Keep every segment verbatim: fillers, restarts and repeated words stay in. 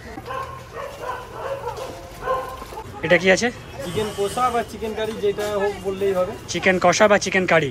এটা কি আছে? চিকেন কষা বা চিকেন কারি যেটা হোক বললেই হবে। চিকেন কষা বা চিকেন কারি।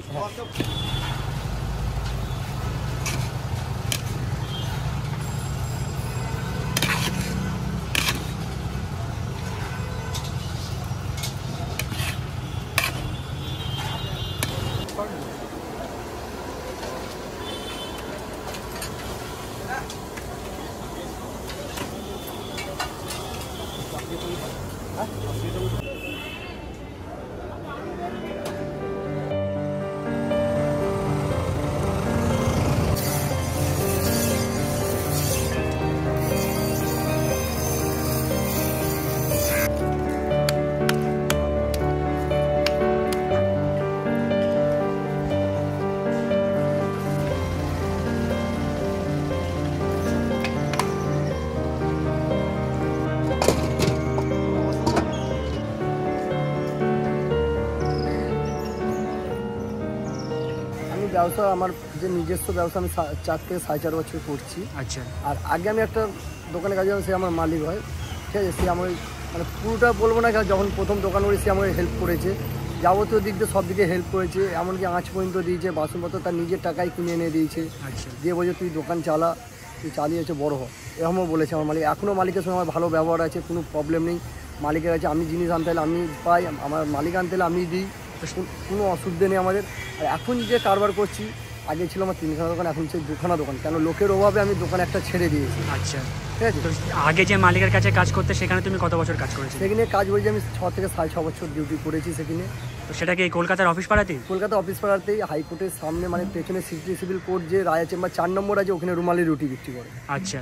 ব্যবসা আমার যে নিজস্ব ব্যবসা আমি চার থেকে সাড়ে চার বছর করছি। আচ্ছা। আর আগে আমি একটা দোকানে কাজ করতাম, সে আমার মালিক হয়, ঠিক আছে। সে আমার মানে পুরোটা বলবো না, যখন প্রথম দোকান করি সে আমাকে হেল্প করেছে, যাবতীয় দিক দিয়ে সব দিকে হেল্প করেছে, এমনকি আঁচ পর্যন্ত দিয়েছে, বাসনপত্র তার নিজের টাকায় কিনে এনে দিয়েছে। আচ্ছা। দিয়ে বলছে তুই দোকান চালা, তুই চালিয়েছে বড় হ, এরকমও বলেছে আমার মালিক। এখনও মালিকের সঙ্গে আমার ভালো ব্যবহার আছে, কোনো প্রবলেম নেই। মালিকের কাছে আমি জিনিস আনতে হলে আমি পাই, আমার মালিক আনতে হলে আমি দিই, কোনো অসুবিধা নেই আমাদের। আর এখন যে কারবার করছি, আগে ছিল আমার তিনখানা দোকান, এখন সেই দুখানা দোকান, কেন লোকের অভাবে আমি দোকান একটা ছেড়ে দিয়েছি। আচ্ছা, ঠিক আছে। আগে যে মালিকের কাছে কাজ করতে, সেখানে তুমি কত বছর কাজ করেছো? সেখানে কাজ করেছি আমি ছ থেকে সাড়ে ছ বছর ডিউটি করেছি সেখানে। তো সেটা কি কলকাতার অফিস পাড়াতেই? কলকাতা অফিস পাড়াতেই, হাইকোর্টের সামনে, মানে পেছনে সিটি সিভিল কোর্ট যে রায়া চেম্বার চার নম্বর আছে, ওখানে রুমালি রুটি বিক্রি করে। আচ্ছা।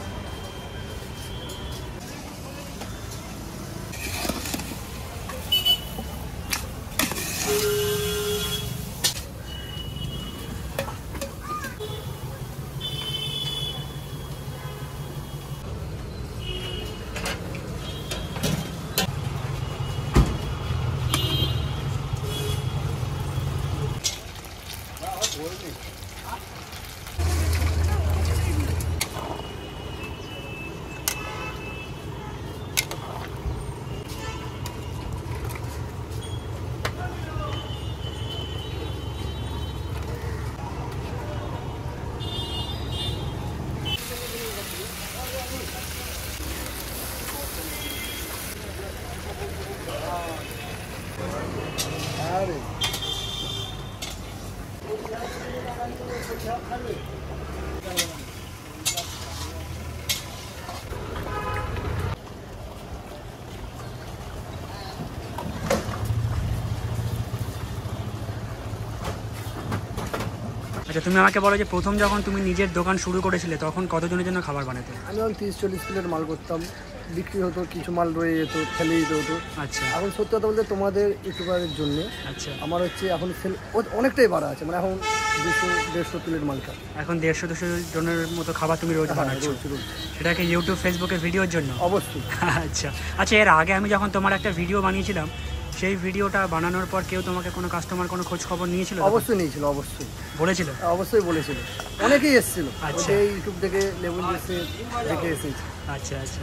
আচ্ছা, তুমি আমাকে বলো যে প্রথম যখন তুমি নিজের দোকান শুরু করেছিলে, তখন কতজনের জন্য খাবার বানাতে? আমি যখন তিরিশ চল্লিশ প্লেট মাল করতাম, বিক্রি হতো, কিছু মাল রয়ে যেত, ফেলে দিতে হতো। আচ্ছা। এখন সত্যি কথা বলতে তোমাদের ইউটিউবারের জন্য আচ্ছা আমার হচ্ছে এখন সেল অনেকটাই বাড়া আছে, মানে এখন দুশো দেড়শো প্লেট মাল খাই। এখন দেড়শো দুশো জনের মতো খাবার তুমি রোজ বানাচ্ছ? সেটাকে ইউটিউব ফেসবুকে ভিডিওর জন্য? অবশ্যই। আচ্ছা আচ্ছা, এর আগে আমি যখন তোমার একটা ভিডিও বানিয়েছিলাম, সেই ভিডিওটা বানানোর পর কেউ তোমাকে কোনো কাস্টমার কোনো খোঁজ খবর নিয়েছিল? অবশ্যই নিয়েছিল, অবশ্যই বলেছিল, অবশ্যই বলেছিল, অনেকেই এসেছিল। আচ্ছা, ইউটিউব থেকে লেবুন এসে দেখে এসেছে। আচ্ছা আচ্ছা।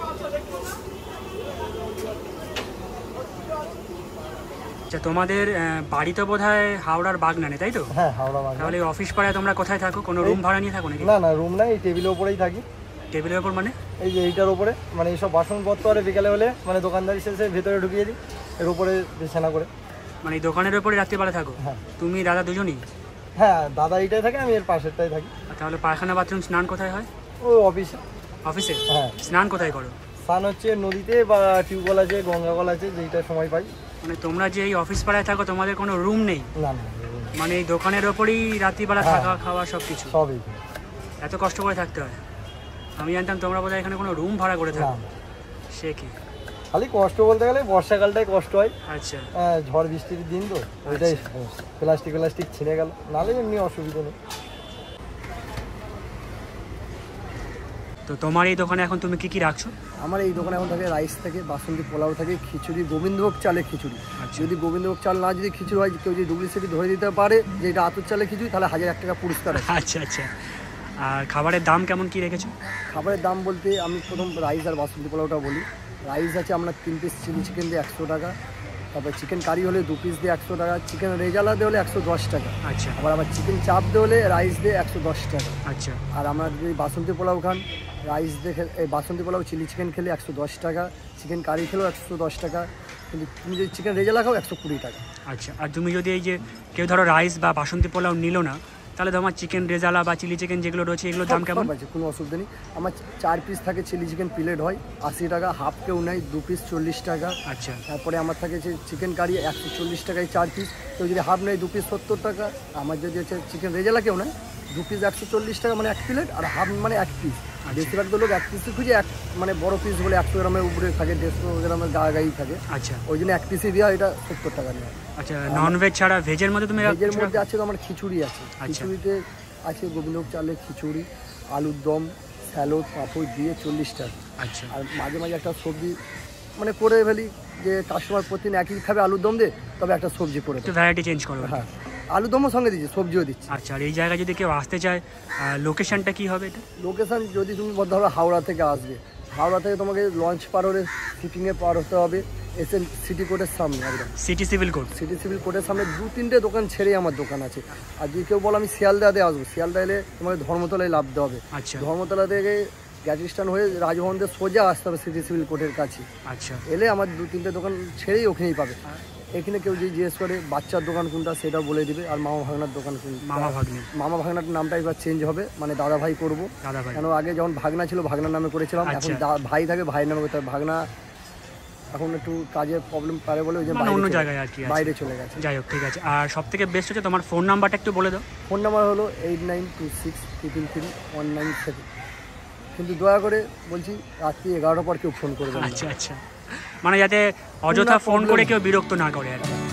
আচ্ছা, তোমাদের বাড়ি তো বোধহয় হাওড়ার বাগনানে, তাই তো? হ্যাঁ, হাওড়া বাগনান। তাহলে অফিস পাড়ায় তোমরা কোথায় থাকো? কোনো রুম ভাড়া নিয়ে থাকো নাকি? না না, রুম নাই, এই টেবিলের উপরেই থাকি। টেবিলের উপর মানে? এই যে এইটার উপরে, মানে এইসব বাসনপত্র আর বিকালে হলে মানে দোকানদারি শেষে ভেতরে ঢুকিয়ে দিই, এর উপরে বিছানা করে। মানে এই দোকানের উপরে রাত্রিবেলা থাকো? হ্যাঁ। তুমি দাদা দুজনই? হ্যাঁ, দাদা এইটাই থাকে, আমি এর পাশেরটাই থাকি। তাহলে পায়খানা বাথরুম স্নান কোথায় হয়? ও অফিসে। অফিসে? হ্যাঁ। স্নান কোথায় করো? স্নান হচ্ছে নদীতে বা টিউবওয়েল আছে, গঙ্গাকল আছে, যেইটা সময় পাই। মানে তোমরা যে এই অফিস পাড়ায় থাকো, তোমাদের কোনো রুম নেই? না না, মানে এই দোকানের ওপরেই রাত্রিবেলা থাকা খাওয়া সব কিছু? সবই। এত কষ্ট করে থাকতে হয়? আমি জানতাম তোমরা বোধহয় এখানে কোনো রুম ভাড়া করে থাকো। সে কি, খালি কষ্ট বলতে গেলে বর্ষাকালটাই কষ্ট হয়। আচ্ছা। হ্যাঁ, ঝড় বৃষ্টির দিন তো, ওইটাই প্লাস্টিক প্লাস্টিক ছিঁড়ে গেল, নাহলে এমনি অসুবিধা নেই। তো তোমার এই দোকানে এখন তুমি কি কি রাখছো? আমার এই দোকানে এখন থাকে রাইস থাকে, বাসন্তী পোলাও থাকে, খিচুড়ি, গোবিন্দভোগ চালের খিচুড়ি। যদি গোবিন্দভোগ চাল না যদি খিচুড়ি হয়, কেউ যদি ডুপ্লিসিটি ধরে দিতে পারে যে এটা আতর চালের খিচুড়ি, তাহলে হাজার এক টাকা পুরস্কার আছে। আচ্ছা আচ্ছা। আর খাবারের দাম কেমন কি রেখেছো? খাবারের দাম বলতে আমি প্রথম রাইস আর বাসন্তী পোলাওটা বলি। রাইস আছে আপনার তিন পিস চিলি চিকেন দিয়ে একশো টাকা, তারপর চিকেন কারি হলে দু পিস দিয়ে একশো টাকা, চিকেন রেজালা দিয়ে হলে একশো দশ টাকা, আচ্ছা আবার আবার চিকেন চাপ দিয়ে হলে রাইস দিয়ে একশো দশ টাকা। আচ্ছা আর আমরা যদি বাসন্তী পোলাও খান, রাইস দিয়ে খে- এই বাসন্তী পোলাও চিলি চিকেন খেলে একশো দশ টাকা, চিকেন কারি খেলেও একশো দশ টাকা, কিন্তু তুমি যদি চিকেন রেজালা খাও একশো কুড়ি টাকা। আচ্ছা। আর তুমি যদি এই যে কেউ ধরো রাইস বা বাসন্তী পোলাও নিল না, তাহলে তোমার চিকেন রেজালা বা চিলি চিকেন যেগুলো রয়েছে এগুলোর দাম সব- কেমন? সব আছে, কোনো অসুবিধা নেই। আমার চার পিস থাকে চিলি চিকেন প্লেট হয় আশি টাকা, হাফ কেউ নেয় দু পিস চল্লিশ টাকা। আচ্ছা তারপরে আমার থাকে যে চিকেন কারি একশো চল্লিশ টাকায় চার পিস, কেউ যদি হাফ নেয় দু পিস সত্তর টাকা। আমার যদি হচ্ছে চিকেন রেজালা কেউ নেয় দু পিস একশো চল্লিশ টাকা মানে এক প্লেট, আর হাফ মানে এক পিস। বেশিরভাগ তো লোক এক পিসই খুঁজে, এক মানে বড় পিস বলে একশো গ্রামের উপরে থাকে, দেড়শো গ্রামের গা গাই থাকে, আচ্ছা ওই জন্য এক পিসই দেওয়া, এটা সত্তর টাকা নেওয়া। আচ্ছা। নন ভেজ ছাড়া ভেজের মধ্যে তুমি ভেজের মধ্যে আছে তো আমার খিচুড়ি আছে, আচ্ছা। খিচুড়িতে আছে গোবিন্দভোগ চালের খিচুড়ি, আলুর দম, স্যালাড, পাঁপড় দিয়ে চল্লিশ টাকা। আচ্ছা আর মাঝে মাঝে একটা সবজি মানে করে ফেলি, যে কাস্টমার প্রতিদিন একই খাবে আলুর দম দিয়ে, তবে একটা সবজি করে একটু দেবো। ভ্যারাইটি চেঞ্জ করো। হ্যাঁ, আলুর দমও সঙ্গে দিচ্ছি, সবজিও দিচ্ছি। আচ্ছা। আর এই জায়গায় যদি কেউ আসতে চায়, লোকেশনটা কি হবে এটা? লোকেশান যদি তুমি ধরো হাওড়া থেকে আসবে, হাওড়া থেকে তোমাকে লঞ্চ পার হলে শিপিংয়ে পার হতে হবে, এসএন সিটি কোর্টের সামনে একদম। City civil code. City civil কোর্টের সামনে দু তিনটে দোকান ছেড়েই আমার দোকান আছে। আর যদি কেউ বলো আমি শিয়ালদাতে আসবো, শিয়ালদা এলে তোমাকে ধর্মতলায় নামতে হবে। আচ্ছা ধর্মতলা থেকে গ্যাস স্ট্যান্ড হয়ে রাজভবন দিয়ে সোজা আসতে হবে সিটি সিভিল কোর্টের কাছে। আচ্ছা এলে আমার দু তিনটে দোকান ছেড়েই ওখানেই পাবে। এখানে কেউ যদি জিজ্ঞেস করে বাচ্চার দোকান কোনটা সেটাও বলে দিবে, আর মামা ভাগনার দোকান কোনটা। মামা ভাগ্নি। মামা ভাগনার নামটা এবার চেঞ্জ হবে, মানে দাদা ভাই করবো। দাদা ভাই। কেন আগে যখন ভাগনা ছিল ভাগনার নামে করেছিলাম, এখন আচ্ছা। দা- ভাই থাকে ভাইয়ের নামে করতে হবে। ভাগনা এখন একটু কাজের প্রবলেম পারে বলে ওই যে মানে বাইরে অন্য চলে- জায়গায় আর কি আছে। বাইরে চলে গেছে। যাই হোক, ঠিক আছে। আর সব থেকে বেস্ট হচ্ছে তোমার ফোন নাম্বারটা একটু বলে দাও। ফোন নাম্বার হলো eight nine two six triple three one nine seven. কিন্তু দয়া করে বলছি রাত্রি এগারোটার পর কেউ ফোন করবে না। আচ্ছা আচ্ছা। মানে যাতে অযথা ফোন করে কেউ বিরক্ত না করে আর কি।